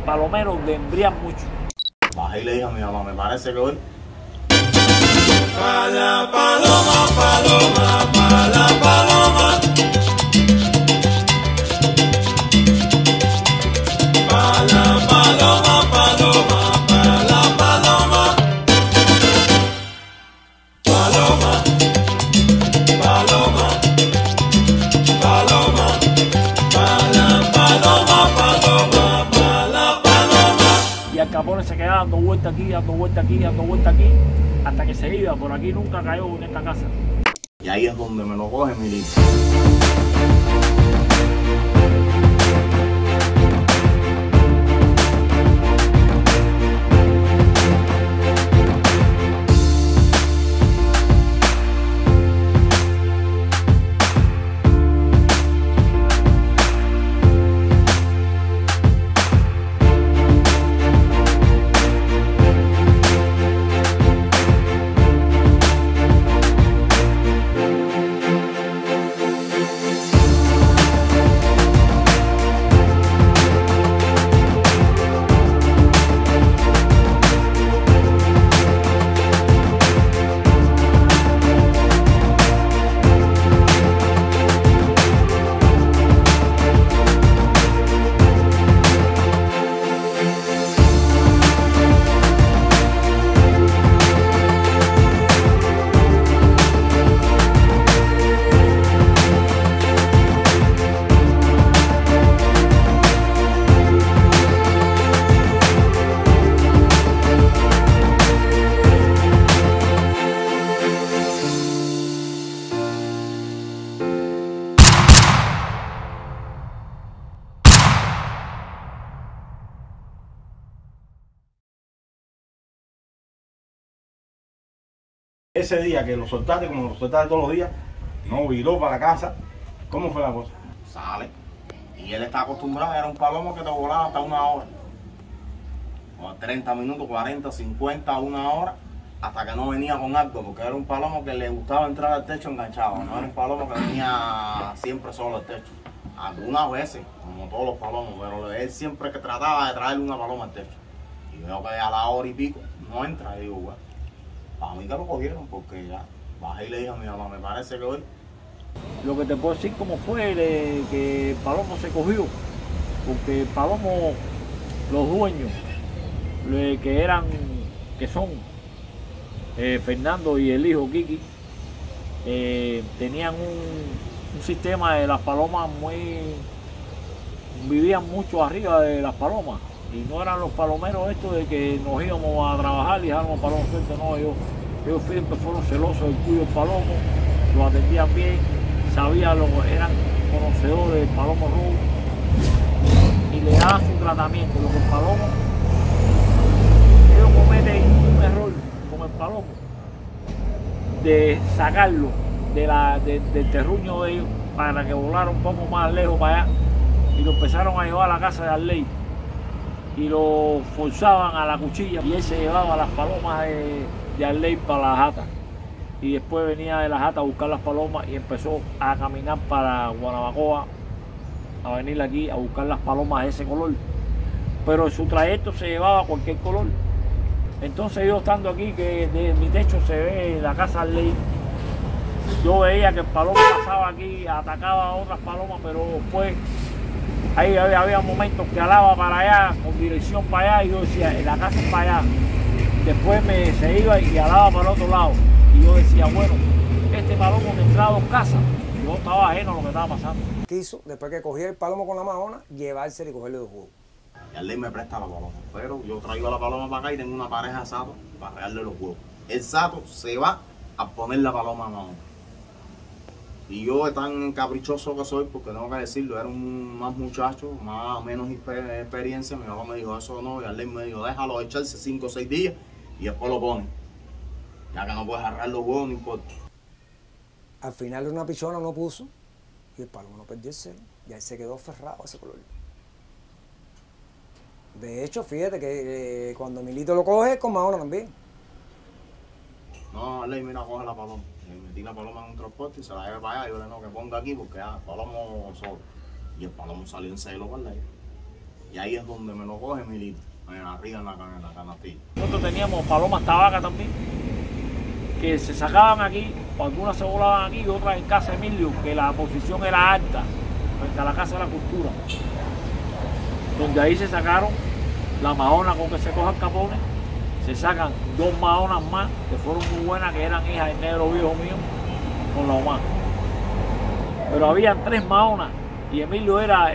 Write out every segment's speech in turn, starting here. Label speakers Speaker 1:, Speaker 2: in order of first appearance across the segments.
Speaker 1: palomeros desembrían mucho.
Speaker 2: Bajé y le dije a mi mamá, me parece que hoy...
Speaker 3: Pa la paloma, paloma, pa la paloma. Pa la paloma, paloma, pa la paloma. Paloma, paloma, paloma. Pa la paloma, paloma, pa la paloma.
Speaker 1: Y Al Capone se quedaba dando vuelta aquí, dando vuelta aquí, dando vuelta aquí, hasta que se iba. Por aquí nunca cayó en esta casa.
Speaker 2: Y ahí es donde me lo coge Milito. Ese día que lo soltaste, como lo soltaste todos los días, no viró para la casa. ¿Cómo fue la cosa? Sale. Y él está acostumbrado, era un palomo que te volaba hasta 1 hora. O 30 minutos, 40, 50, 1 hora, hasta que no venía con algo, porque era un palomo que le gustaba entrar al techo enganchado. No era un palomo que venía siempre solo al techo. Algunas veces, como todos los palomos, pero él siempre que trataba de traerle una paloma al techo. Y veo que a la hora y pico no entra, y digo, bueno. Para mí que lo cogieron, porque ya bajé y le dije a mi mamá, me parece que hoy...
Speaker 1: Lo que te puedo decir como fue que el palomo se cogió, porque el palomo, los dueños, que son Fernando y el hijo Kiki, tenían un sistema de las palomas vivían mucho arriba de las palomas. Y no eran los palomeros estos de que nos íbamos a trabajar y dejábamos palomos sueltos, no, ellos siempre fueron celosos del cuyo palomo, lo atendían bien, eran conocedores del palomo rojo y le daban su tratamiento. Lo que el palomo, ellos cometen un error con el palomo, de sacarlo del terruño de ellos para que volara un poco más lejos para allá, y lo empezaron a llevar a la casa de Arley. Y lo forzaban a la cuchilla y él se llevaba las palomas de Arley para la jata. Y después venía de la jata a buscar las palomas y empezó a caminar para Guanabacoa, a venir aquí a buscar las palomas de ese color. Pero en su trayecto se llevaba cualquier color. Entonces yo estando aquí, que de mi techo se ve la casa de Arley, yo veía que el palomo pasaba aquí, atacaba a otras palomas, pero después... Ahí había momentos que alaba para allá, con dirección para allá, y yo decía, en la casa es para allá. Después se iba y alaba para el otro lado. Y yo decía, bueno, este palomo tendrá 2 casas. Y yo estaba ajeno a lo que estaba pasando.
Speaker 4: Quiso, después que cogía el palomo con la majona, llevárselo y cogerle 2 huevos.
Speaker 2: Y Arley me presta la paloma, pero yo traigo a la paloma para acá y tengo una pareja de satos para regarle los huevos. El sato se va a poner la paloma a mano. Y yo tan caprichoso que soy, porque tengo que decirlo, era un más muchacho, más o menos experiencia. Mi papá me dijo, eso no, y Arley me dijo, déjalo echarse 5 o 6 días y después lo pone. Ya que no puedes agarrar los huevos, no importa.
Speaker 4: Al final una pichona no puso y el palomo no perdió el celo. Y ahí se quedó aferrado a ese color. De hecho, fíjate que cuando Milito lo coge, con Mahona también.
Speaker 2: No, Arley, mira, coge la paloma. Metí la paloma en un transporte y se la llevé para allá. Yo le digo que ponga aquí porque el palomo solo. Y el palomo salió en celo para Arley. Y ahí es donde me lo coge Milito, arriba en la canastilla.
Speaker 1: Nosotros teníamos palomas tabaca también, que se sacaban aquí, algunas se volaban aquí y otras en casa de Emilio, que la posición era alta, frente a la Casa de la Cultura, donde ahí se sacaron la mahona con que se cojan capones, se sacan 2 mahonas más, que fueron muy buenas, que eran hijas del negro viejo mío, con la humana. Pero habían 3 mahonas y Emilio era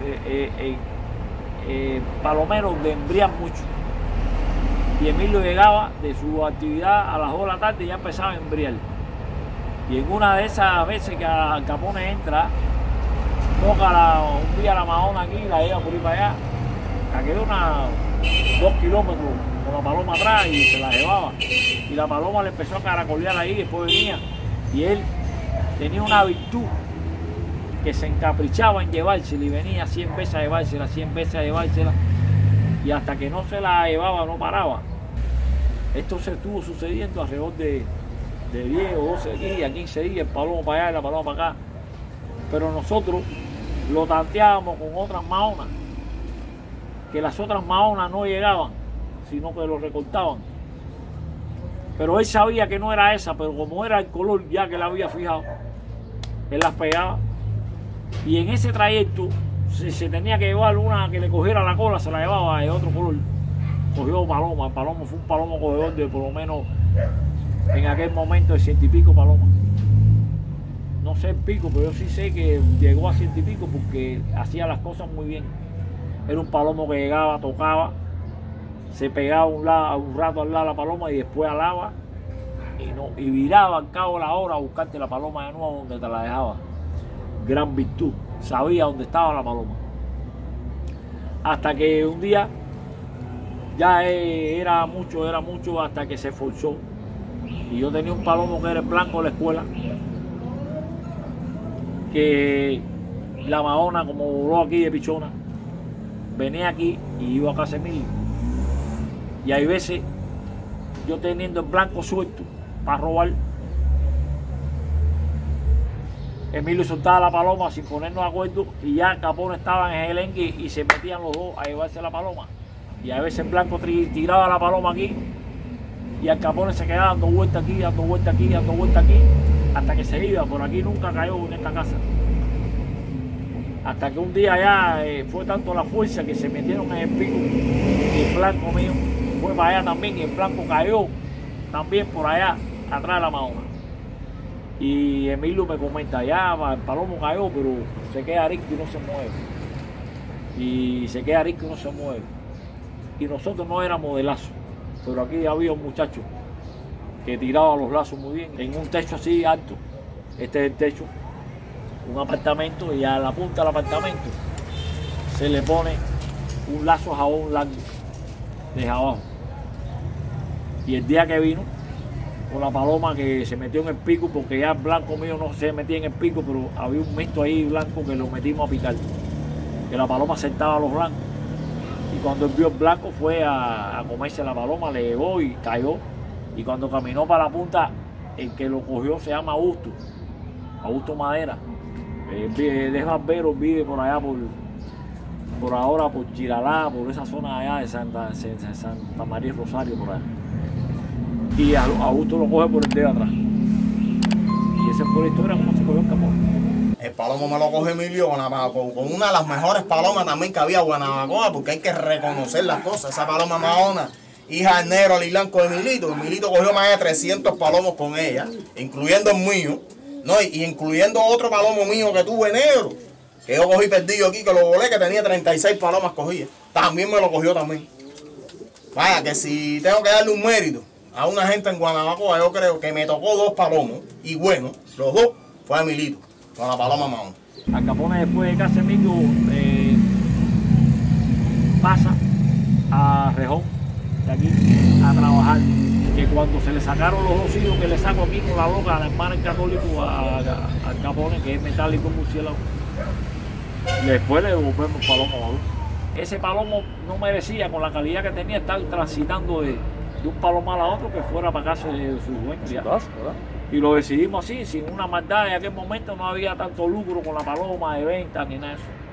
Speaker 1: palomero de embriar mucho. Y Emilio llegaba de su actividad a las 2 de la tarde y ya empezaba a embriar. Y en una de esas veces que al Capone entra, toca un día la mahona aquí, la lleva por ahí para allá, aquello unos 2 kilómetros con la paloma atrás y se la llevaba. Y la paloma le empezó a caracolear ahí, después venía. Y él tenía una virtud que se encaprichaba en llevársela y venía 100 veces a llevársela, 100 veces a llevársela. Y hasta que no se la llevaba no paraba. Esto se estuvo sucediendo alrededor de 10 o 12 días, 15 días, el palomo para allá y la paloma para acá. Pero nosotros lo tanteábamos con otras mahonas, que las otras mahonas no llegaban, sino que lo recortaban. Pero él sabía que no era esa, pero como era el color ya que la había fijado, él las pegaba. Y en ese trayecto, si se tenía que llevar una que le cogiera la cola, se la llevaba de otro color. Cogió paloma, el palomo fue un palomo cogedor de por lo menos en aquel momento de 100 y pico palomas. No sé el pico, pero yo sí sé que llegó a 100 y pico porque hacía las cosas muy bien. Era un palomo que llegaba, tocaba, se pegaba un rato al lado de la paloma y después alaba y viraba al cabo de la hora a buscarte la paloma de nuevo donde te la dejaba. Gran virtud, sabía dónde estaba la paloma. Hasta que un día ya era mucho hasta que se esforzó. Y yo tenía un palomo que era el blanco de la escuela, que la mahona, como voló aquí de pichona, venía aquí y iba a casa de Emilio. Y hay veces, yo teniendo el blanco suelto para robar, Emilio soltaba la paloma sin ponernos de acuerdo y ya el Capone estaba en el engue y se metían los dos a llevarse la paloma. Y a veces el blanco tiraba la paloma aquí y el Capone se quedaba dando vuelta aquí, dando vuelta aquí, dando vuelta aquí, hasta que se iba. Por aquí nunca cayó en esta casa. Hasta que un día ya fue tanto la fuerza que se metieron en el pico y el blanco mío fue para allá también y el blanco cayó también por allá, atrás de la mahona. Y Emilio me comenta, ya el palomo cayó, pero se queda rico y no se mueve. Y se queda rico y no se mueve. Y nosotros no éramos de lazo, pero aquí había un muchacho que tiraba los lazos muy bien, en un techo así alto. Este es el techo, un apartamento, y a la punta del apartamento se le pone un lazo de jabón largo, de abajo. Y el día que vino, con la paloma que se metió en el pico, porque ya el blanco mío no se metía en el pico, pero había un mixto ahí blanco que lo metimos a picar, que la paloma sentaba a los blancos. Y cuando él vio el blanco fue a comerse la paloma, le llegó y cayó. Y cuando caminó para la punta, el que lo cogió se llama Augusto Madera. De barbero, vive por allá, por ahora, por Chiralá, por esa zona allá de Santa María Rosario, por allá. Y a Augusto lo coge por el dedo atrás. Y esa fue la historia como se cogió el Capone.
Speaker 2: El palomo me lo coge Emilio con una de las mejores palomas también que había en Guanabacoa, porque hay que reconocer las cosas. Esa paloma mahona, hija del negro y blanco de Milito. Milito cogió más de 300 palomos con ella, incluyendo el mío, ¿no? Y incluyendo otro palomo mío que tuve negro, que yo cogí perdido aquí, que lo volé, que tenía 36 palomas cogidas. También me lo cogió también. Vaya, que si tengo que darle un mérito a una gente en Guanabacoa, yo creo que me tocó 2 palomos, y bueno, los 2 fue a Milito, con la paloma mahona.
Speaker 1: Al Capone, después de casa de Emilio, pasa a Rejón, de aquí, a trabajar. Que cuando se le sacaron los 2 hijos que le saco aquí con la loca, a la hermana en católico, al Capone, que es metálico murciélago, después le devolvemos el palomo. Ese palomo no merecía, con la calidad que tenía, estar transitando de un palomar a otro que fuera para casa de su dueño. Y lo decidimos así, sin una maldad. En aquel momento no había tanto lucro con la paloma de venta ni nada de eso.